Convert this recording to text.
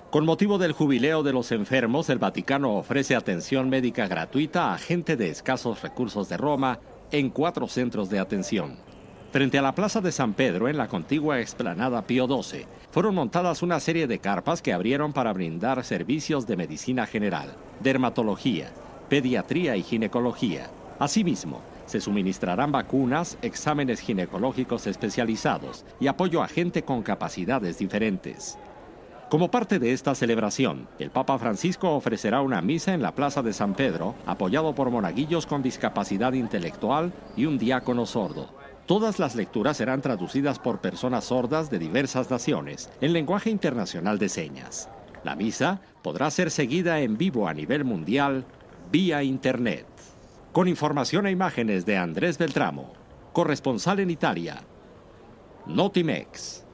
Con motivo del jubileo de los enfermos, el Vaticano ofrece atención médica gratuita a gente de escasos recursos de Roma en 4 centros de atención. Frente a la Plaza de San Pedro, en la contigua explanada Pío XII, fueron montadas una serie de carpas que abrieron para brindar servicios de medicina general, dermatología, pediatría y ginecología. Asimismo, se suministrarán vacunas, exámenes ginecológicos especializados y apoyo a gente con capacidades diferentes. Como parte de esta celebración, el Papa Francisco ofrecerá una misa en la Plaza de San Pedro, apoyado por monaguillos con discapacidad intelectual y un diácono sordo. Todas las lecturas serán traducidas por personas sordas de diversas naciones en lenguaje internacional de señas. La misa podrá ser seguida en vivo a nivel mundial vía Internet. Con información e imágenes de Andrés Beltramo, corresponsal en Italia, Notimex.